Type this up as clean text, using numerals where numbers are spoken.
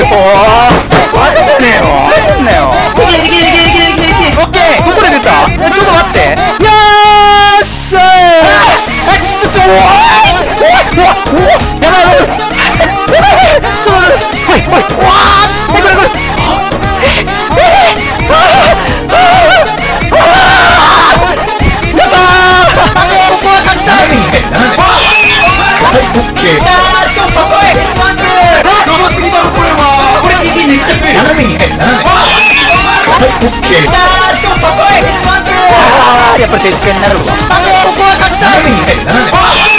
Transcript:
あれじゃねえよ。なんだよ。オッケー。どこで出た？ちょっと待って。よーっしゃー。おい。やばい。ちょっと待って。はい。わー。これ。やっぱり鉄拳になるわ。ここは勝ちたい。